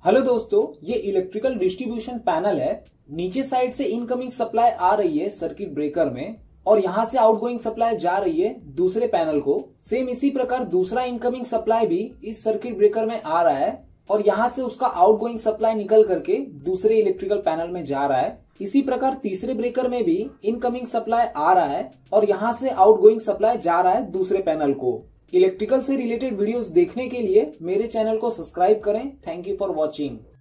Hello दोस्तों, ये electrical distribution panel है। नीचे साइड से इनकमिंग सप्लाई आ रही है सर्किट ब्रेकर में और यहाँ से आउटगोइंग सप्लाई जा रही है दूसरे पैनल को। सेम इसी प्रकार दूसरा इनकमिंग सप्लाई भी इस सर्किट ब्रेकर में आ रहा है और यहाँ से उसका आउटगोइंग सप्लाई निकल करके दूसरे इलेक्ट्रिकल पैनल में जा रहा है। इसी प्रकार तीसरे ब्रेकर में भी इनकमिंग सप्लाई आ रहा है और यहाँ से आउटगोइंग सप्लाई जा रहा है दूसरे पैनल को। इलेक्ट्रिकल से रिलेटेड वीडियोस देखने के लिए मेरे चैनल को सब्सक्राइब करें। Thank you for watching.